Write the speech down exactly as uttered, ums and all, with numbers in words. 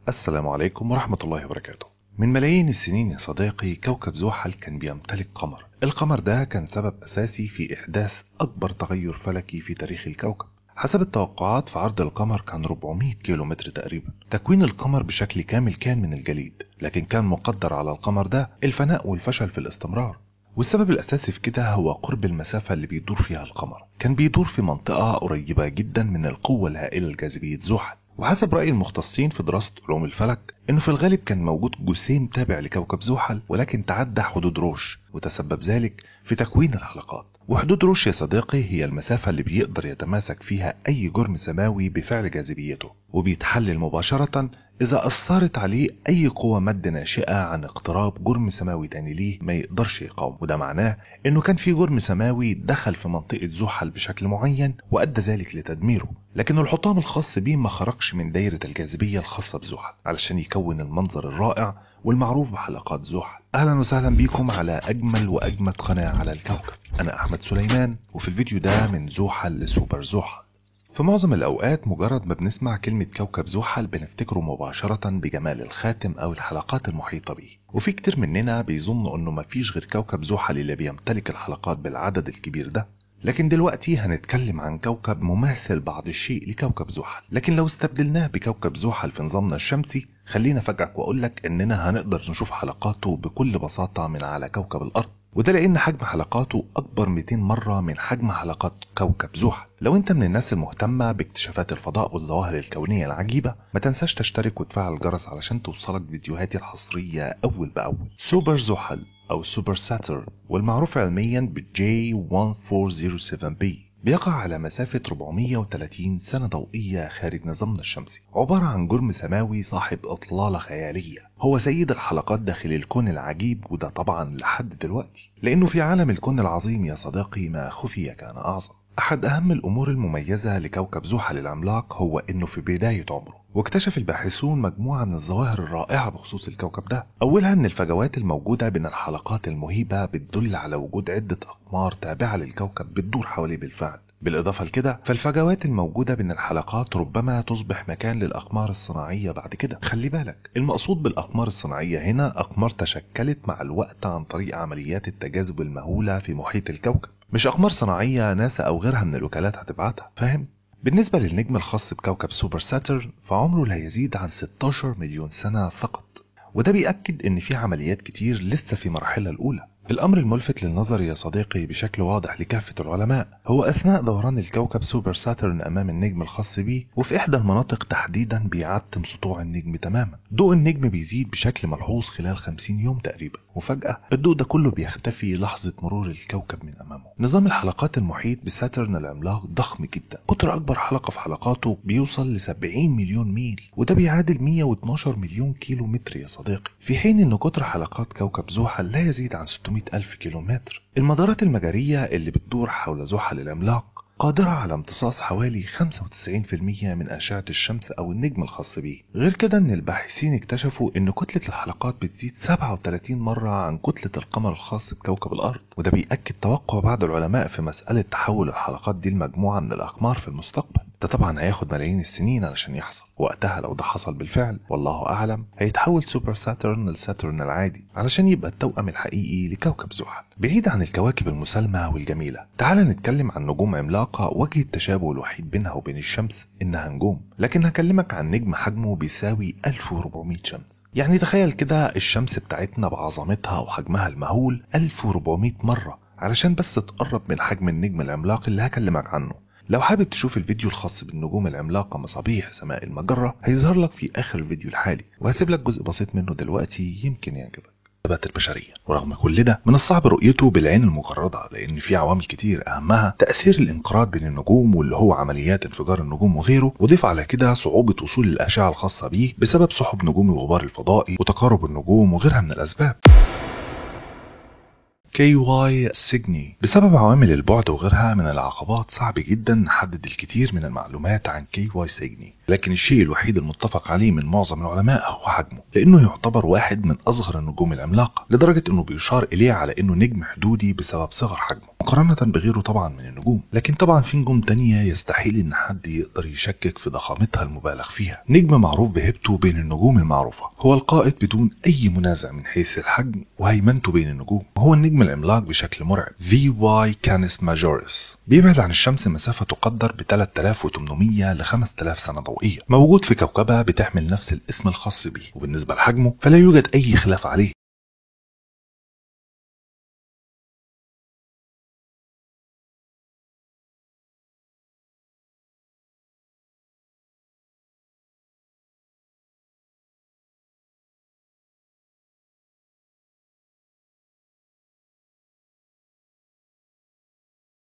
السلام عليكم ورحمة الله وبركاته. من ملايين السنين يا صديقي، كوكب زحل كان بيمتلك قمر. القمر ده كان سبب أساسي في إحداث أكبر تغير فلكي في تاريخ الكوكب. حسب التوقعات فعرض القمر كان أربعمائة كيلومتر تقريبا. تكوين القمر بشكل كامل كان من الجليد، لكن كان مقدر على القمر ده الفناء والفشل في الاستمرار. والسبب الأساسي في كده هو قرب المسافة اللي بيدور فيها القمر. كان بيدور في منطقة قريبة جدا من القوة الهائلة لجاذبية زحل. وحسب رأي المختصين في دراسة علوم الفلك إنه في الغالب كان موجود جسيم تابع لكوكب زحل، ولكن تعدى حدود روش وتسبب ذلك في تكوين الحلقات. وحدود روش يا صديقي هي المسافة اللي بيقدر يتماسك فيها أي جرم سماوي بفعل جاذبيته، وبيتحلل مباشرة إذا أثرت عليه أي قوة مد ناشئة عن اقتراب جرم سماوي تاني ليه ما يقدرش يقاوم. وده معناه إنه كان في جرم سماوي دخل في منطقة زحل بشكل معين وأدى ذلك لتدميره، لكن الحطام الخاص بيه ما خرجش من دايرة الجاذبية الخاصة بزحل علشان يكون المنظر الرائع والمعروف بحلقات زحل. أهلا وسهلا بيكم على أجمل وأجمد قناة على الكوكب. أنا أحمد سليمان، وفي الفيديو ده من زحل لسوبر زحل. في معظم الأوقات مجرد ما بنسمع كلمة كوكب زحل بنفتكره مباشرة بجمال الخاتم أو الحلقات المحيطة به، وفي كتير مننا بيظنوا أنه مفيش غير كوكب زحل اللي بيمتلك الحلقات بالعدد الكبير ده. لكن دلوقتي هنتكلم عن كوكب مماثل بعض الشيء لكوكب زحل، لكن لو استبدلناه بكوكب زحل في نظامنا الشمسي، خلينا افاجئك واقولك اننا هنقدر نشوف حلقاته بكل بساطة من على كوكب الارض. وده لان حجم حلقاته اكبر مئتين مرة من حجم حلقات كوكب زحل. لو انت من الناس المهتمة باكتشافات الفضاء والظواهر الكونية العجيبة، ما تنساش تشترك وتفعل الجرس علشان توصلك فيديوهاتي الحصرية اول باول. سوبر زحل أو سوبر ساترن، والمعروف علميا ب جي ألف وأربعمائة وسبعة بي، بيقع على مسافة أربعمائة وثلاثين سنة ضوئية خارج نظامنا الشمسي. عبارة عن جرم سماوي صاحب إطلالة خيالية، هو سيد الحلقات داخل الكون العجيب، وده طبعا لحد دلوقتي، لأنه في عالم الكون العظيم يا صديقي ما خفي كان أعظم. أحد أهم الأمور المميزة لكوكب زحل العملاق هو إنه في بداية عمره، واكتشف الباحثون مجموعة من الظواهر الرائعة بخصوص الكوكب ده. أولها إن الفجوات الموجودة بين الحلقات المهيبة بتدل على وجود عدة أقمار تابعة للكوكب بتدور حواليه بالفعل. بالإضافة لكده فالفجوات الموجودة بين الحلقات ربما تصبح مكان للأقمار الصناعية بعد كده. خلي بالك، المقصود بالأقمار الصناعية هنا أقمار تشكلت مع الوقت عن طريق عمليات التجاذب المهولة في محيط الكوكب، مش أقمار صناعية ناسا أو غيرها من الوكالات هتبعتها، فاهم؟ بالنسبة للنجم الخاص بكوكب سوبر ساترن فعمره لا يزيد عن ستة عشر مليون سنة فقط، وده بيأكد إن في عمليات كتير لسه في مرحلة الأولى. الأمر الملفت للنظر يا صديقي بشكل واضح لكافة العلماء هو أثناء دوران الكوكب سوبر ساترن أمام النجم الخاص بيه، وفي إحدى المناطق تحديدا بيعتم سطوع النجم تماما. ضوء النجم بيزيد بشكل ملحوظ خلال خمسين يوم تقريبا، وفجأة الضوء ده كله بيختفي لحظة مرور الكوكب من أمامه. نظام الحلقات المحيط بساترن العملاق ضخم جدا، قطر أكبر حلقة في حلقاته بيوصل ل سبعين مليون ميل، وده بيعادل مئة واثناشر مليون كيلو متر يا صديقي، في حين إن قطر حلقات كوكب زحل لا يزيد عن ستمائة ألف كيلومتر. المدارات المجرية اللي بتدور حول زحل العملاق قادرة على امتصاص حوالي خمسة وتسعين بالمئة من أشعة الشمس أو النجم الخاص به. غير كده إن الباحثين اكتشفوا إن كتلة الحلقات بتزيد سبعة وثلاثين مرة عن كتلة القمر الخاص بكوكب الأرض، وده بيأكد توقع بعض العلماء في مسألة تحول الحلقات دي لمجموعة من الأقمار في المستقبل. ده طبعا هياخد ملايين السنين علشان يحصل. وقتها لو ده حصل بالفعل والله أعلم هيتحول سوبر ساترن لساترن العادي علشان يبقى التوأم الحقيقي لكوكب زحل. بعيد عن الكواكب المسالمة والجميلة، تعال نتكلم عن نجوم عملاقة وجه التشابه الوحيد بينها وبين الشمس إنها نجوم، لكن هكلمك عن نجم حجمه بيساوي ألف وأربعمائة شمس. يعني تخيل كده الشمس بتاعتنا بعظمتها وحجمها المهول ألف وأربعمائة مرة علشان بس تقرب من حجم النجم العملاق اللي هكلمك عنه. لو حابب تشوف الفيديو الخاص بالنجوم العملاقة مصابيح سماء المجرة هيظهر لك في آخر الفيديو الحالي، وهسيب لك جزء بسيط منه دلوقتي يمكن يعجبك. الثبات البشرية، ورغم كل ده من الصعب رؤيته بالعين المجردة، لأن في عوامل كتير أهمها تأثير الانقراض بين النجوم واللي هو عمليات انفجار النجوم وغيره، وضيف على كده صعوبة وصول الأشعة الخاصة بيه بسبب سحب نجوم الغبار الفضائي وتقارب النجوم وغيرها من الأسباب. كي واي سيجني، بسبب عوامل البعد وغيرها من العقبات صعب جدا نحدد الكثير من المعلومات عن كي واي سيجني. لكن الشيء الوحيد المتفق عليه من معظم العلماء هو حجمه، لأنه يعتبر واحد من أصغر النجوم العملاقة، لدرجة أنه بيشار إليه على أنه نجم حدودي بسبب صغر حجمه مقارنة بغيره طبعا من النجوم. لكن طبعا في نجوم تانية يستحيل أن حد يقدر يشكك في ضخامتها المبالغ فيها. نجم معروف بهيبته بين النجوم المعروفة، هو القائد بدون أي منازع من حيث الحجم وهيمنته بين النجوم، وهو النجم العملاق بشكل مرعب في واي كانيس ماجوريس. بيبعد عن الشمس مسافة تقدر ب ثلاثة آلاف وثمانمائة ل خمسة آلاف سنة ضوئية، موجود في كوكبة بتحمل نفس الاسم الخاص به، وبالنسبة لحجمه فلا يوجد أي خلاف عليه.